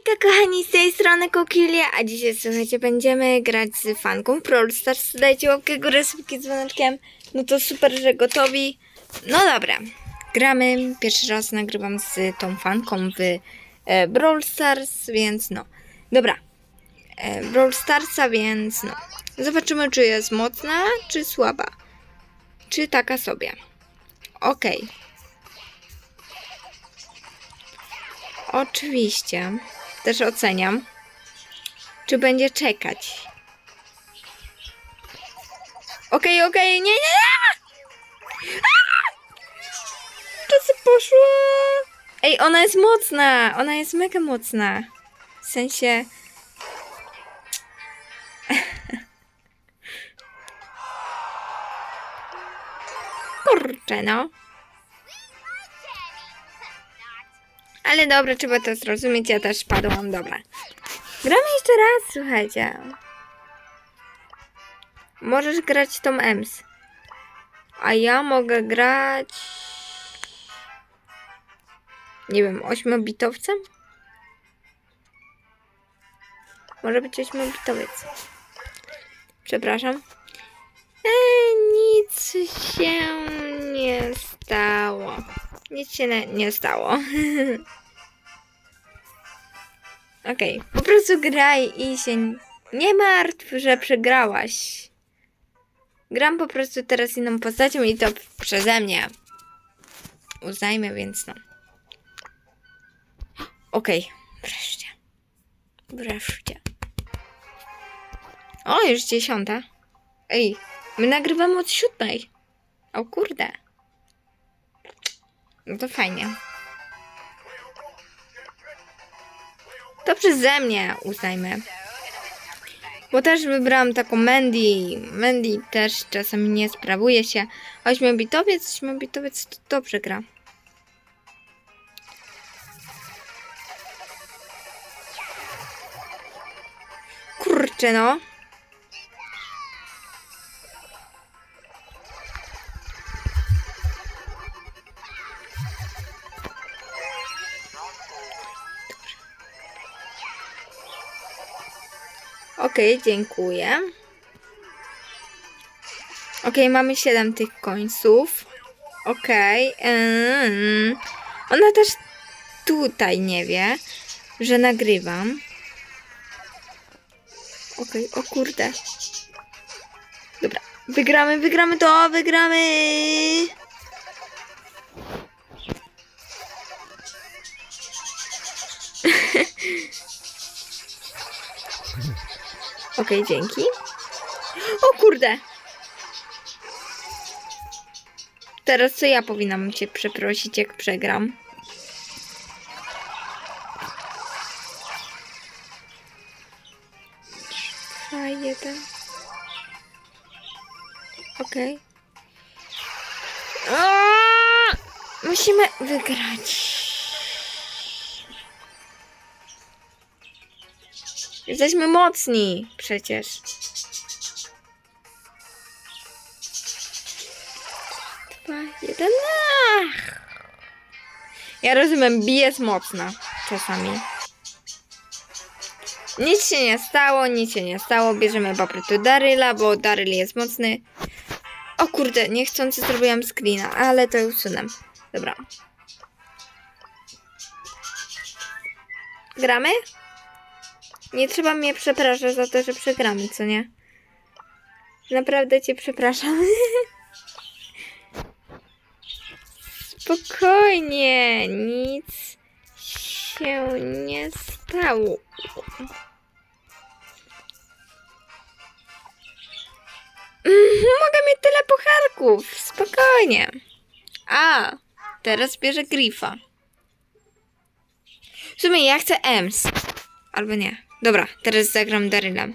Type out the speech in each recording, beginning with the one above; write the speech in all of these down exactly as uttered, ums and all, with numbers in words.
Hejka kochani, z tej strony Kokilia, a dzisiaj słuchajcie, będziemy grać z fanką Brawl Stars. Dajcie łapkę górę, subki z dzwoneczkiem. No to super, że gotowi. No dobra, gramy. Pierwszy raz nagrywam z tą fanką w e, Brawl Stars, więc no. Dobra, e, Brawl Starsa, więc no. Zobaczymy, czy jest mocna, czy słaba. Czy taka sobie. Okej. Okay. Oczywiście. Też oceniam, czy będzie czekać. Okej, okay, okej, okay. nie, nie, nie! To co poszło? Ej, ona jest mocna! Ona jest mega mocna. W sensie... Kurczę, no. Ale dobra, trzeba to zrozumieć, ja też padłam, dobra. Gramy jeszcze raz, słuchajcie. Możesz grać tą Ems. A ja mogę grać... Nie wiem, ośmiobitowcem? Może być ośmiobitowiec. Przepraszam. Eee, nic się nie stało. Nic się nie, nie stało. Okej, okay. Po prostu graj i się nie martw, że przegrałaś. Gram po prostu teraz inną postacią i to przeze mnie. Uznajmy, więc no. Okej, okay. Wreszcie. Wreszcie. O, już dziesiąta. Ej, my nagrywamy od siódmej. O kurde. No to fajnie. To przeze mnie uznajmy. Bo też wybrałam taką Mandy. Mandy też czasami nie sprawuje się. Ośmiobitowiec, ośmiobitowiec to dobrze gra. Kurczę no. Okej, okay, dziękuję. Okej, okay, mamy siedem tych końców. Okej. Okay. Mm. Ona też tutaj nie wie, że nagrywam. Okej, okay, o kurde. Dobra, wygramy, wygramy to, wygramy! Okej, okay, dzięki. O kurde! Teraz co ja powinnam cię przeprosić, jak przegram? Dwa, jeden. Okej. Okay. Musimy wygrać. Jesteśmy mocni przecież. Dwa, jeden. Ach. Ja rozumiem, Bi jest mocna czasami. Nic się nie stało, nic się nie stało. Bierzemy po prostu Daryla, bo Daryl jest mocny. O kurde, niechcący zrobiłam screena, ale to usunę. Dobra. Gramy? Nie trzeba mnie przepraszać za to, że przegramy, co nie? Naprawdę cię przepraszam. Spokojnie, nic się nie stało. Mogę mieć tyle pucharków, spokojnie. A, teraz bierze Grifa. W sumie ja chcę Ems. Albo nie. Dobra, teraz zagram Darylem.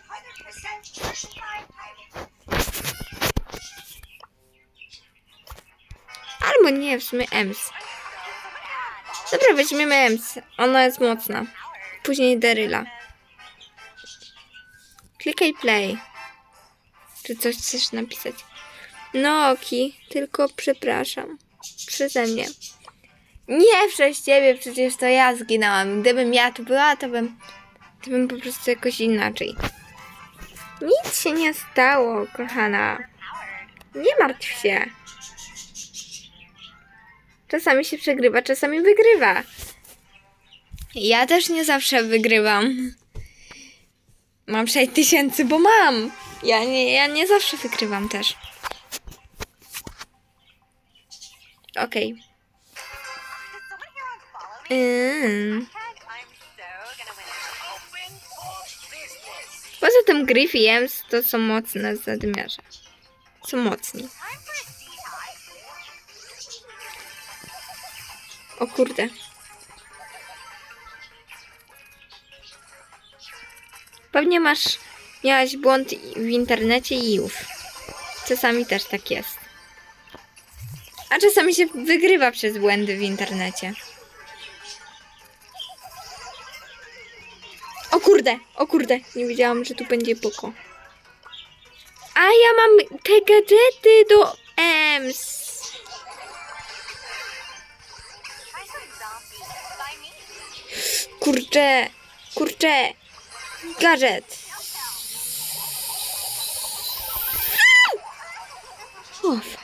Albo nie, w sumie Ems. Dobra, weźmiemy Ems. Ona jest mocna. Później Daryla. Klikaj play. Czy coś chcesz napisać? No oki, tylko przepraszam. Przeze mnie. Nie przez ciebie, przecież to ja zginęłam. Gdybym ja tu była, to bym, to bym po prostu jakoś inaczej. Nic się nie stało, kochana. Nie martw się. Czasami się przegrywa, czasami wygrywa. Ja też nie zawsze wygrywam. Mam sześć tysięcy, bo mam. Ja nie, ja nie zawsze wygrywam też. Okej. Okay. Mm. Poza tym Griffy i Ems to są mocne zadymiarze. Są mocni. O kurde. Pewnie masz, miałaś błąd w internecie i już. Czasami też tak jest. A czasami się wygrywa przez błędy w internecie. O kurde, o kurde. Nie wiedziałam, że tu będzie poko. A ja mam te gadżety do Ems. Kurczę, kurczę. Gadżet. Uff.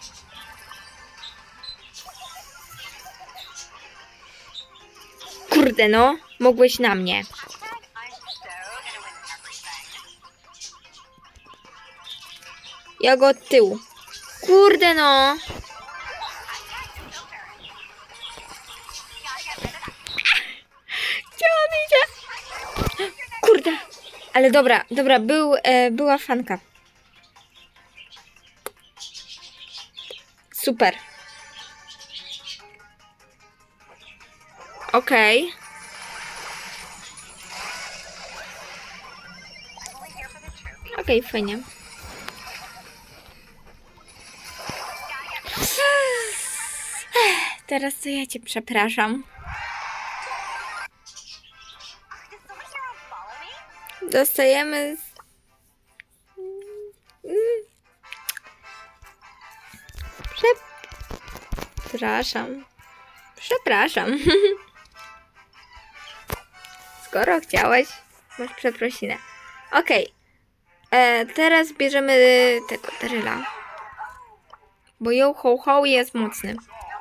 Kurde no, mogłeś na mnie. Ja go od tyłu. Kurde no. Gdzie on idzie? Kurde. Ale dobra, dobra, był, e, była fanka. Super. Okej. Okay. Okej, okay, fajnie. Teraz to ja cię przepraszam. Dostajemy... Przepraszam. Przepraszam. Skoro chciałeś, masz przeprosinę. Okej. Okay. Teraz bierzemy tego Daryla. Bo yo ho ho jest mocny.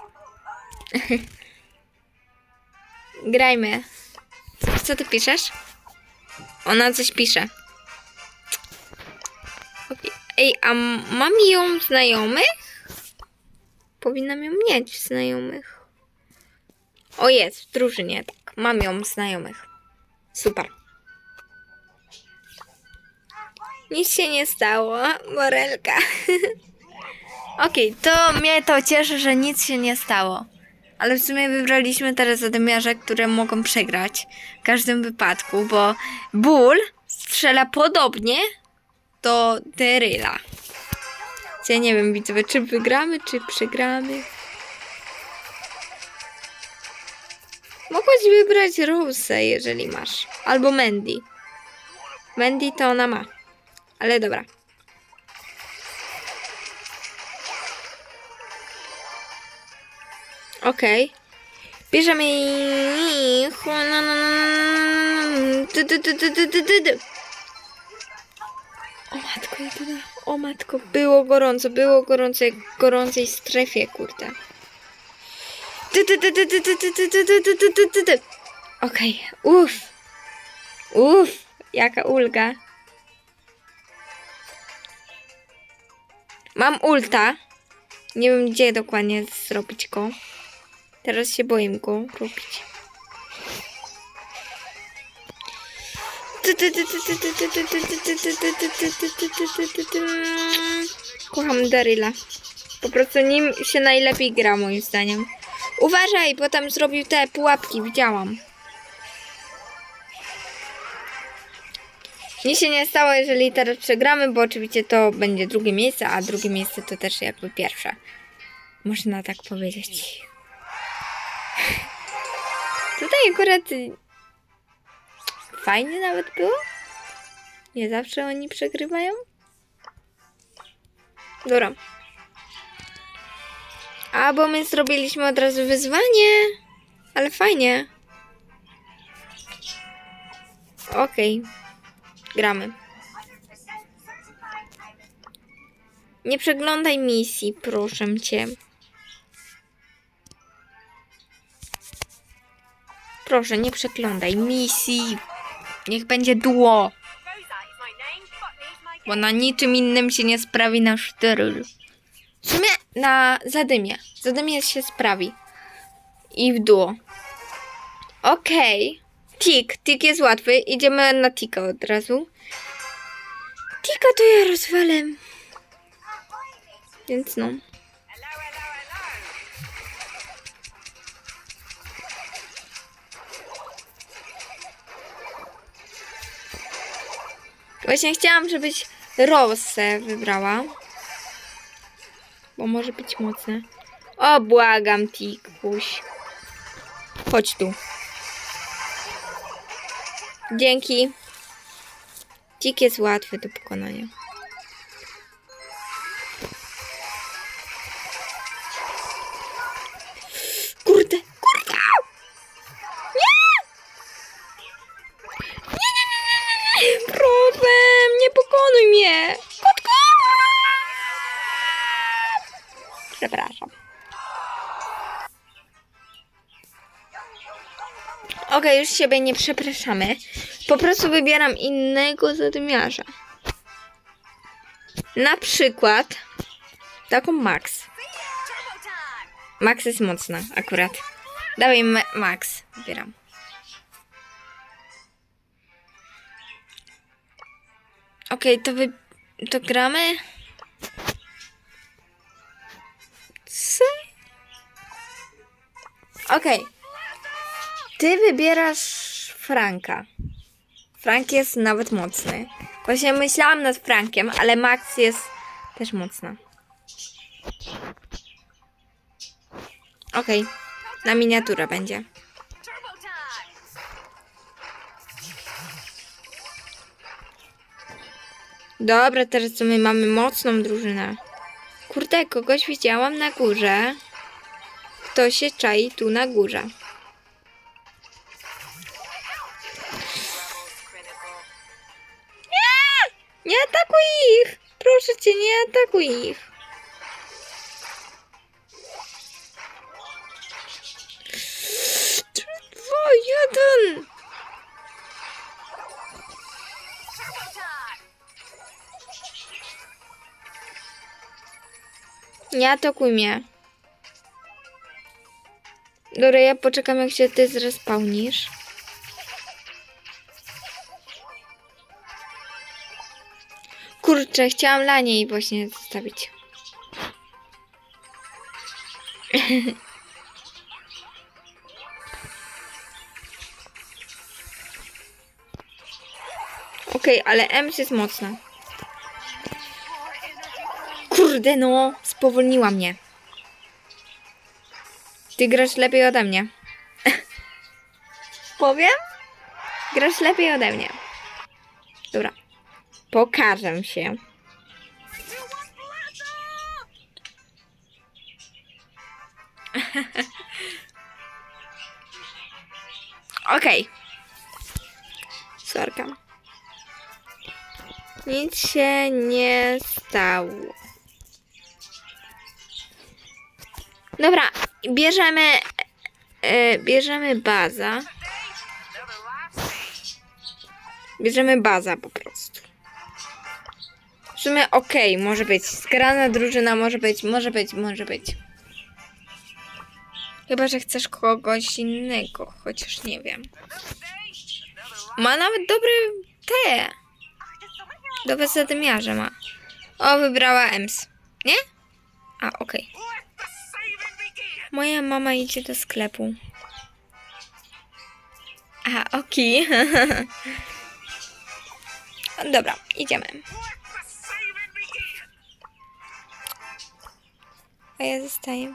Grajmy. Co, co ty piszesz? Ona coś pisze. Okay. Ej, a mam ją znajomych? Powinnam ją mieć znajomych. O, jest, w drużynie, tak. Mam ją znajomych. Super. Nic się nie stało, Morelka. Okej, okay, to mnie to cieszy, że nic się nie stało. Ale w sumie wybraliśmy teraz zadymiarze, które mogą przegrać w każdym wypadku, bo Bull strzela podobnie do Daryla. Ja nie wiem, widzowie, czy wygramy, czy przegramy. Mogłaś wybrać Rose'a, jeżeli masz. Albo Mandy. Mandy to ona ma. Ale dobra. Okej. Okay. Bierzemy ich. O matko, o matko. Było gorąco, było gorąco jak w gorącej strefie, kurde. Okej, okay. Uff. Uff, jaka ulga. Mam ulta. Nie wiem, gdzie dokładnie zrobić go. Teraz się boję go robić. Kocham Daryla. Po prostu nim się najlepiej gra, moim zdaniem. Uważaj, bo tam zrobił te pułapki, widziałam. Nic się nie stało, jeżeli teraz przegramy, bo oczywiście to będzie drugie miejsce, a drugie miejsce to też jakby pierwsze. Można tak powiedzieć. Tutaj akurat fajnie nawet było. Nie zawsze oni przegrywają. Dobra. A, bo my zrobiliśmy od razu wyzwanie. Ale fajnie. Okej. Okay. Gramy. Nie przeglądaj misji, proszę cię. Proszę, nie przeglądaj misji. Niech będzie duo. Bo na niczym innym się nie sprawi nasz styl. W sumie na zadymie. Zadymie się sprawi. I w duo. Okej. Okay. Tik. Tik jest łatwy. Idziemy na tika od razu. Tika to ja rozwalę. Więc no. Właśnie chciałam, żebyś Rosę wybrała. Bo może być mocne. O, błagam, Tikuś. Chodź tu. Dzięki. Tik jest łatwy do pokonania. Kurde, kurde! Nie! Nie, nie, nie, nie, nie! Problem! Nie pokonuj mnie! Kotko! Przepraszam. Okej, okay, już siebie nie przepraszamy. Po prostu wybieram innego zadymiarza. Na przykład taką Max. Max jest mocna akurat. Dawaj Max. Wybieram. Okej, okay, to wy... to gramy. Co? Okej. Okay. Ty wybierasz Franka. Frank jest nawet mocny. Właśnie myślałam nad Frankiem, ale Max jest też mocna. Okej. Okay. Na miniaturę będzie. Dobra, teraz co my mamy mocną drużynę. Kurde, kogoś widziałam na górze. Kto się czai tu na górze? Nie! Nie atakuj ich! Proszę cię, nie atakuj ich. Dwa, jeden! Nie atakuj mnie. Dobra, ja poczekam, jak się ty zrespawnisz. Kurczę, chciałam dla niej właśnie zostawić. Okej, okay, ale Ems jest mocna. Kurde no, spowolniła mnie. Ty grasz lepiej ode mnie. Powiem? Grasz lepiej ode mnie. Dobra. Pokażę się. Okej. Okay. Sorka. Nic się nie stało. Dobra, bierzemy e, bierzemy baza. Bierzemy baza po prostu. W sumie okej, okay, może być. Skrana drużyna może być, może być, może być. Chyba, że chcesz kogoś innego, chociaż nie wiem. Ma nawet dobre te. Dobre zadymiarze ma. O, wybrała Ems. Nie? A, okej. Okay. Moja mama idzie do sklepu. A, okej. Okay. Dobra, idziemy. A ja zostaję.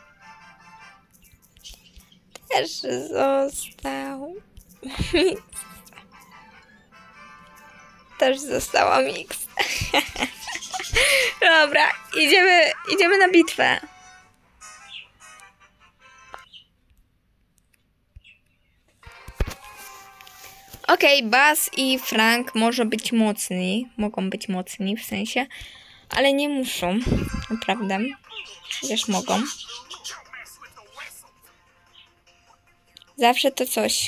Też został. Też została Mix. Dobra, idziemy, idziemy na bitwę. Okej, okay, Buzz i Frank może być mocni. Mogą być mocni w sensie. Ale nie muszą. Naprawdę. Chociaż mogą. Zawsze to coś.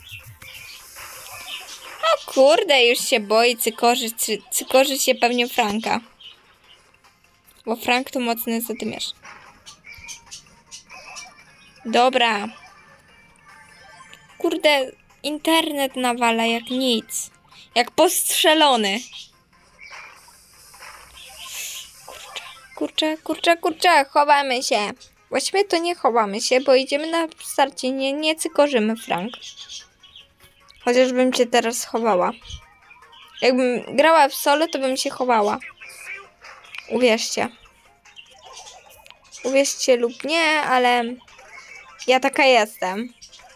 O kurde, już się boi cykorzy, cy, cykorzy się pewnie Franka. Bo Frank to mocny zadymiarz. Dobra. Kurde, internet nawala jak nic. Jak postrzelony. Kurczę, kurczę, kurczę, kurczę, chowamy się. Właściwie to nie chowamy się, bo idziemy na starcie. Nie, nie cykorzymy, Frank. Chociażbym cię teraz chowała. Jakbym grała w solo, to bym się chowała. Uwierzcie. Uwierzcie lub nie, ale ja taka jestem.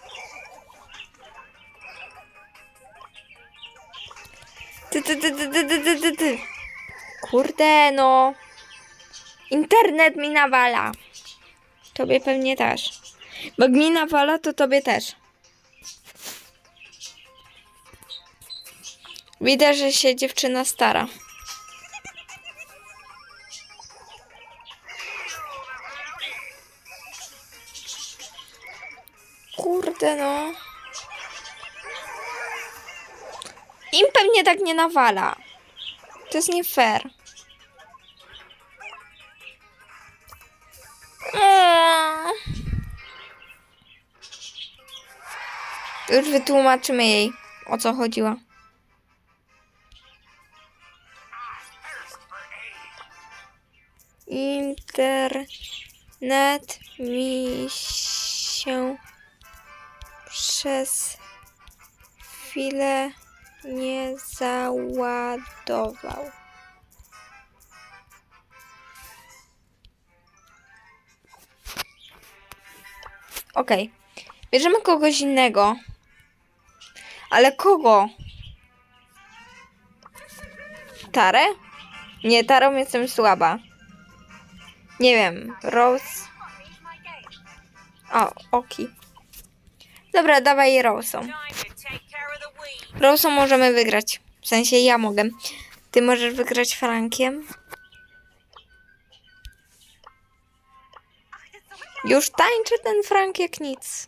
Ty, ty, ty, ty, ty, ty, ty, ty. Kurde, no. Internet mi nawala. Tobie pewnie też. Bo jak mi nawala, to tobie też. Widać, że się dziewczyna stara. Kurde, no. Im pewnie tak nie nawala. To jest nie fair. Eee. Już wytłumaczymy jej, o co chodziło. Internet mi się przez chwilę nie załadował. Okej. Okay. Bierzemy kogoś innego. Ale kogo? Tarę? Nie, Tarą jestem słaba. Nie wiem. Rose. O, Oki. Dobra, dawaj Rose'ą. Rose'ą możemy wygrać. W sensie ja mogę. Ty możesz wygrać Frankiem. Już tańczy ten Frank jak nic.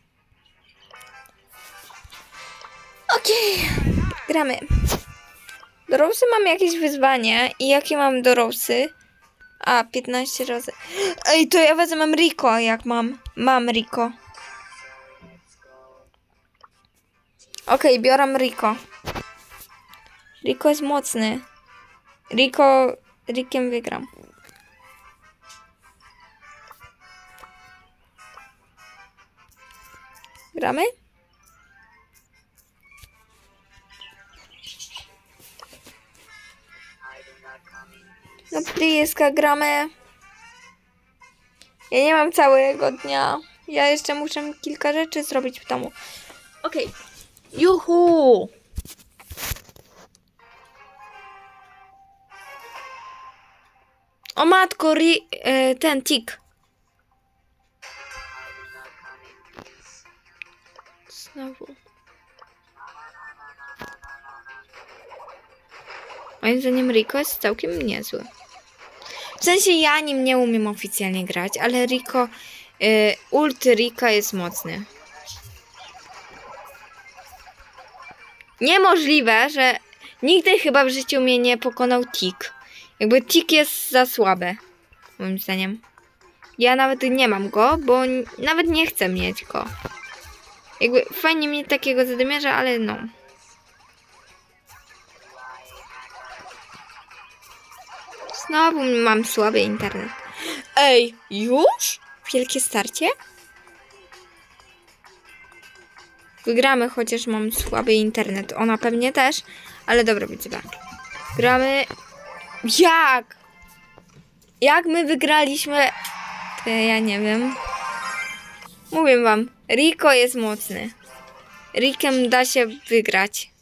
Okej. Okay. Gramy. Do Rose'y mam jakieś wyzwanie. I jakie mam do Rose'y? A, piętnaście razy. Ej, to ja wezmę mam Rico, jak mam. Mam Rico. Okej, okay, biorę Rico. Rico jest mocny. Rico... Rickiem wygram. Gramy? No please, gramy. Ja nie mam całego dnia. Ja jeszcze muszę kilka rzeczy zrobić w domu. Okej. Okay. Juhu! O matko, ri, e, ten tik. Znowu. Moim zdaniem Rico jest całkiem niezły. W sensie ja nim nie umiem oficjalnie grać, ale Rico, y, ult Rika jest mocny. Niemożliwe, że nigdy chyba w życiu mnie nie pokonał tik. Jakby tik jest za słaby, moim zdaniem. Ja nawet nie mam go, bo nawet nie chcę mieć go. Jakby fajnie mieć takiego zadymiarza, ale no. Znowu mam słaby internet. Ej, już? Wielkie starcie? Wygramy, chociaż mam słaby internet. Ona pewnie też, ale dobra, widzę. Gramy. Jak? Jak my wygraliśmy? To ja nie wiem. Mówię wam, Rico jest mocny. Rickiem da się wygrać.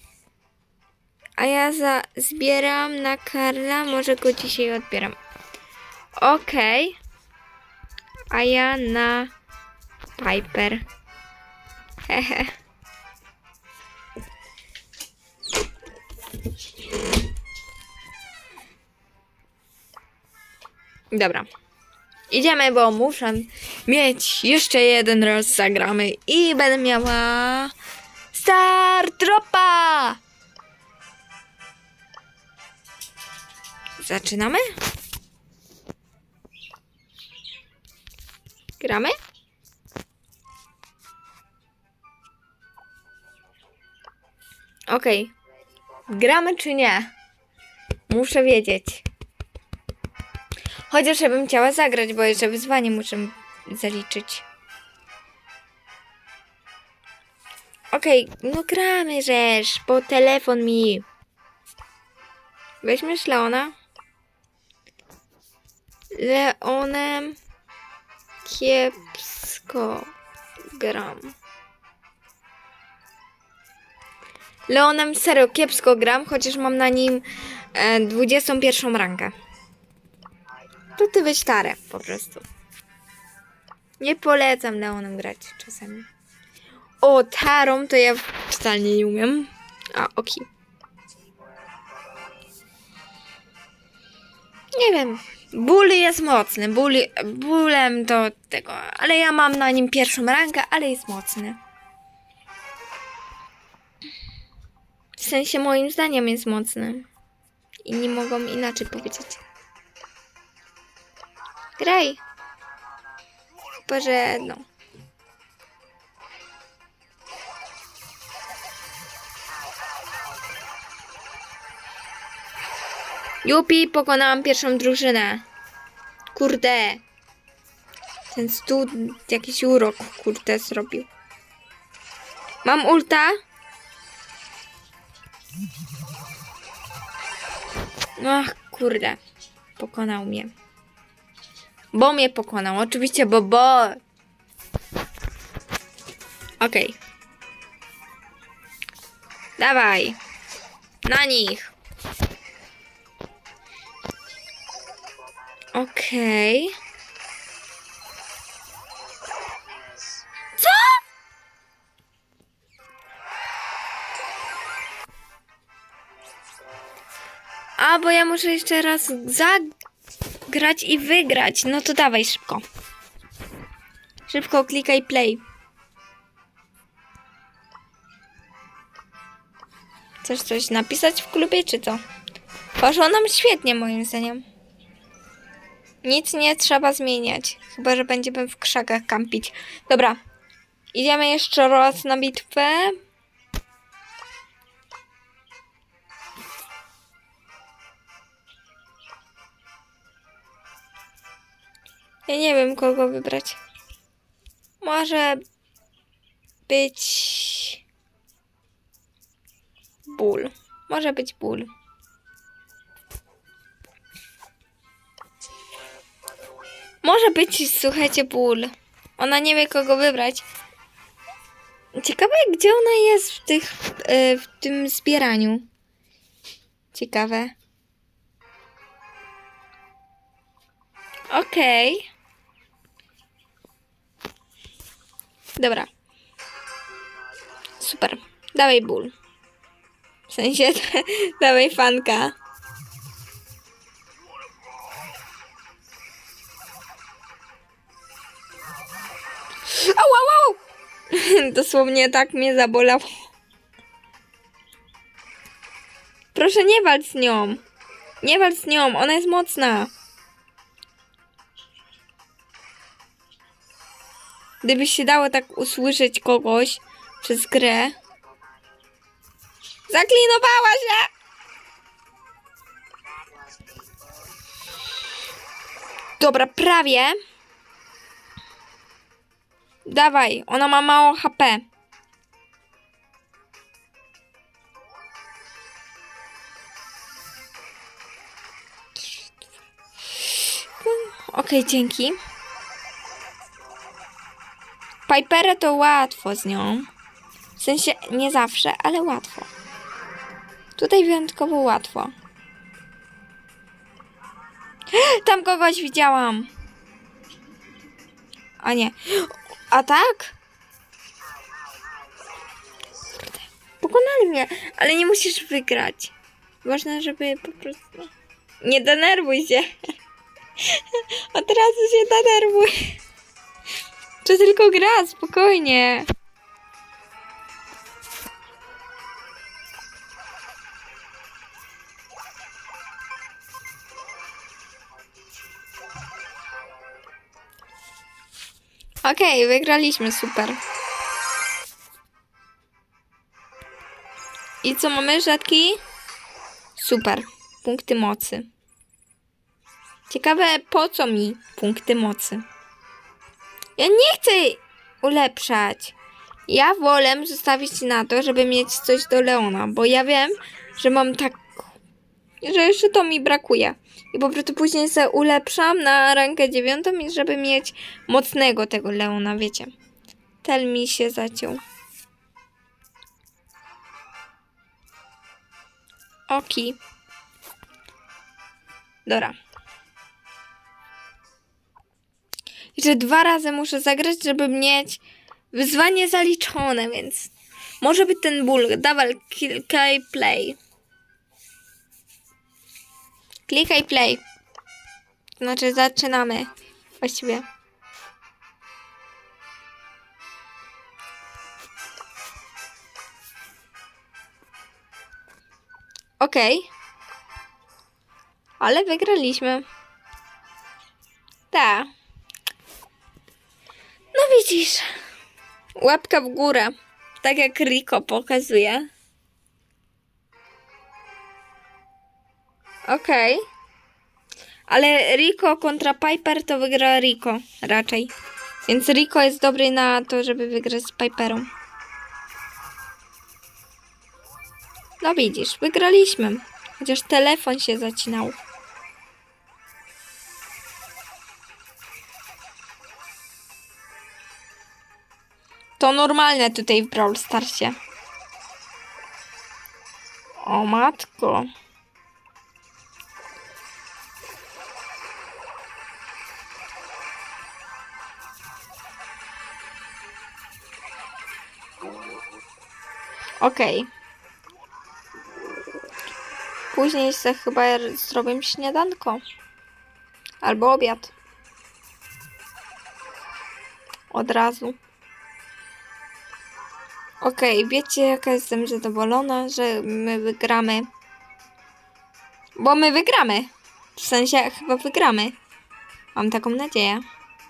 A ja za zbieram na Karla, może go dzisiaj odbieram. Okej. Okay. A ja na Piper. Hehe. Dobra. Idziemy, bo muszę mieć jeszcze jeden raz zagramy i będę miała Star Dropa! Zaczynamy? Gramy? Okej. Okay. Gramy czy nie? Muszę wiedzieć. Chociaż ja bym chciała zagrać, bo jeszcze wyzwanie muszę zaliczyć. Okej, okay, no gramy rzecz, bo telefon mi. Weźmiesz Leona? Leonem kiepsko gram. Leonem serio kiepsko gram, chociaż mam na nim e, dwudziestą pierwszą rankę. To ty weź Tarę po prostu. Nie polecam Leonem grać czasami. O, Tarą to ja totalnie nie umiem. A, okej. Nie wiem. Bull jest mocny. Bull, Bullem to tego. Ale ja mam na nim pierwszą rankę, ale jest mocny. W sensie moim zdaniem jest mocny. I nie mogą inaczej powiedzieć. Graj. Chyba, że no. Jupi, pokonałam pierwszą drużynę. Kurde. Ten stół jakiś urok, kurde, zrobił. Mam ulta. Ach, kurde. Pokonał mnie. Bo mnie pokonał. Oczywiście, bo bo. Okej. Okay. Dawaj. Na nich. Okej. Okay. Co? A, bo ja muszę jeszcze raz zagrać i wygrać. No to dawaj szybko. Szybko klikaj play. Chcesz coś napisać w klubie, czy co? Poszło nam świetnie, moim zdaniem. Nic nie trzeba zmieniać. Chyba, że będziemy w krzakach kampić. Dobra. Idziemy jeszcze raz na bitwę. Ja nie wiem, kogo wybrać. Może być Bull. Może być Bull. Może być, słuchajcie, Bull. Ona nie wie, kogo wybrać. Ciekawe, gdzie ona jest w, tych, w tym zbieraniu. Ciekawe. Okej. Okay. Dobra. Super. Dawaj Bull. W sensie, dawaj fanka. Au, au, au! Dosłownie tak mnie zabolało. Proszę, nie walcz z nią. Nie walcz z nią, ona jest mocna. Gdyby się dało tak usłyszeć kogoś przez grę. Zaklinowała się! Dobra, prawie. Dawaj, ona ma mało H P. Okej, okay, dzięki. Piperę to łatwo z nią. W sensie nie zawsze, ale łatwo. Tutaj wyjątkowo łatwo. Tam kogoś widziałam. A nie. A tak? Kurde. Pokonali mnie, ale nie musisz wygrać. Ważne, żeby po prostu... Nie denerwuj się. Od razu się denerwuj. To tylko gra, spokojnie. Okej, okay, wygraliśmy, super. I co mamy, rzadki? Super, punkty mocy. Ciekawe, po co mi punkty mocy? Ja nie chcę ulepszać. Ja wolę zostawić na to, żeby mieć coś do Leona, bo ja wiem, że mam tak, że jeszcze to mi brakuje. I po prostu później sobie ulepszam na rankę dziewiątą, i żeby mieć mocnego tego Leona, wiecie. Tel mi się zaciął. Oki. Dobra. Jeszcze dwa razy muszę zagrać, żeby mieć wyzwanie zaliczone, więc może być ten ból. Dawaj, klikaj play. Klikaj play. Znaczy zaczynamy. Właściwie. Okej. Okay. Ale wygraliśmy. Tak. No widzisz. Łapka w górę. Tak jak Rico pokazuje. Okej. Okay. Ale Rico kontra Piper to wygra Rico raczej. Więc Rico jest dobry na to, żeby wygrać z Piperą. No widzisz, wygraliśmy. Chociaż telefon się zacinał. To normalne tutaj w Brawl Starsie. O matko. Okej. Okay. Później sobie chyba zrobię śniadanko. Albo obiad. Od razu. Okej, okay, wiecie jaka jestem zadowolona, że my wygramy. Bo my wygramy. W sensie chyba wygramy. Mam taką nadzieję.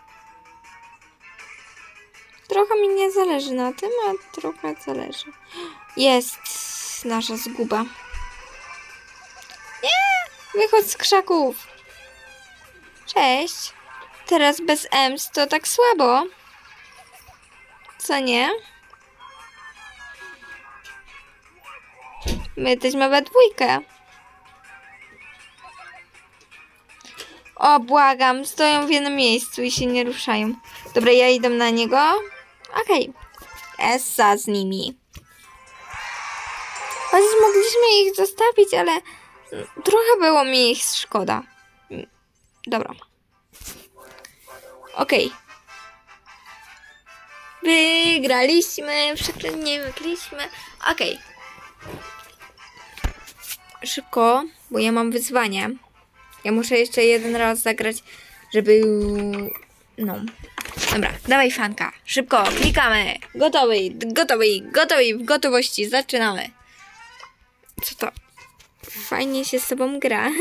Trochę mi nie zależy na tym, a trochę zależy. Jest nasza zguba. Nie! Wychodź z krzaków. Cześć. Teraz bez Ems to tak słabo. Co nie? My jesteśmy we dwójkę. O, błagam. Stoją w jednym miejscu i się nie ruszają. Dobra, ja idę na niego. Okej. Okay. Essa z nimi. Chociaż mogliśmy ich zostawić, ale trochę było mi ich szkoda. Dobra. Okej. Okay. Wygraliśmy. Przeklętnie wygraliśmy. Okej. Okay. Szybko, bo ja mam wyzwanie. Ja muszę jeszcze jeden raz zagrać, żeby... No. Dobra, dawaj fanka. Szybko, klikamy. Gotowy, gotowy, gotowy, w gotowości. Zaczynamy. Co to? Fajnie się z tobą gra.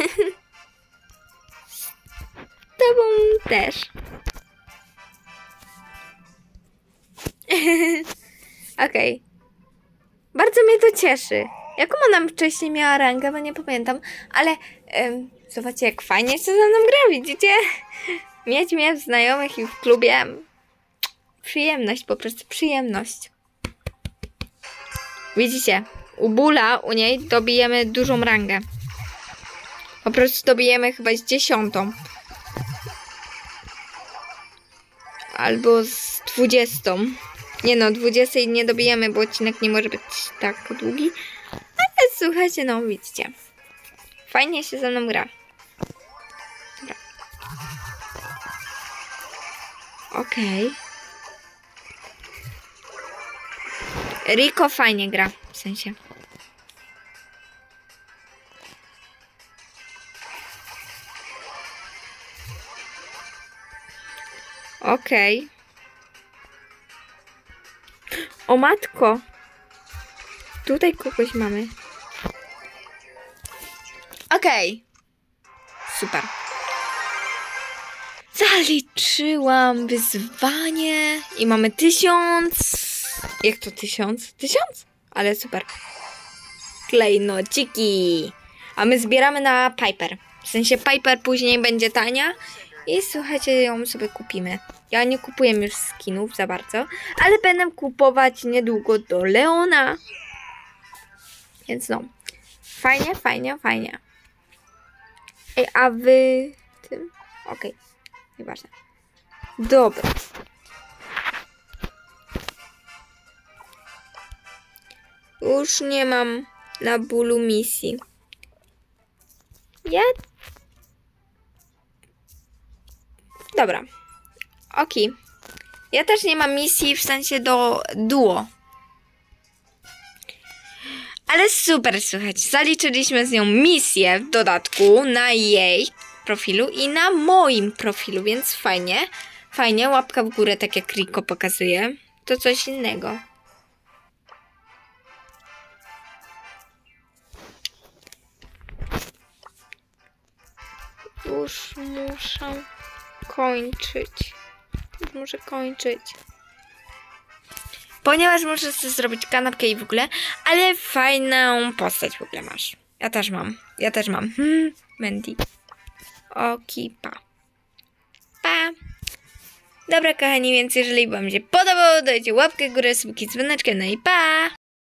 Z tobą też. Okej. Okay. Bardzo mnie to cieszy. Jaką ona wcześniej miała rangę, bo nie pamiętam. Ale ym, zobaczcie, jak fajnie się ze mną gra, widzicie? Mieć mnie w znajomych i w klubie. Przyjemność, po prostu przyjemność. Widzicie? U Bula, u niej dobijemy dużą rangę. Po prostu dobijemy chyba z dziesiątą. Albo z dwudziestą. Nie no, dwudziestej nie dobijemy, bo odcinek nie może być tak długi. Ale słuchajcie, no widzicie. Fajnie się ze mną gra. Dobra. Okej. Okay. Rico fajnie gra, w sensie. Okej. Okay. O matko. Tutaj kogoś mamy. Okej. Okay. Super. Zaliczyłam wyzwanie i mamy tysiąc. Jak to tysiąc? Tysiąc? Ale super. Klejnociki. A my zbieramy na Piper. W sensie Piper później będzie tania. I słuchajcie, ją sobie kupimy. Ja nie kupuję już skinów za bardzo, ale będę kupować niedługo do Leona. Więc no. Fajnie, fajnie, fajnie. Ej, a wy... tym? Okej. Okay. Nieważne. Dobra. Już nie mam na bólu misji. Ja... Dobra. Okej. Okay. Ja też nie mam misji w sensie do duo. Ale super, słuchajcie. Zaliczyliśmy z nią misję w dodatku na jej profilu i na moim profilu, więc fajnie. Fajnie, łapka w górę, tak jak Rico pokazuje. To coś innego. Już muszę kończyć. Już muszę kończyć. Ponieważ muszę sobie zrobić kanapkę i w ogóle, ale fajną postać w ogóle masz. Ja też mam. Ja też mam. Hmm, Mandy. Oki, pa. Pa. Dobra, kochani, więc jeżeli wam się podobało, dajcie łapkę w górę, subki, dzwoneczkę, no i pa.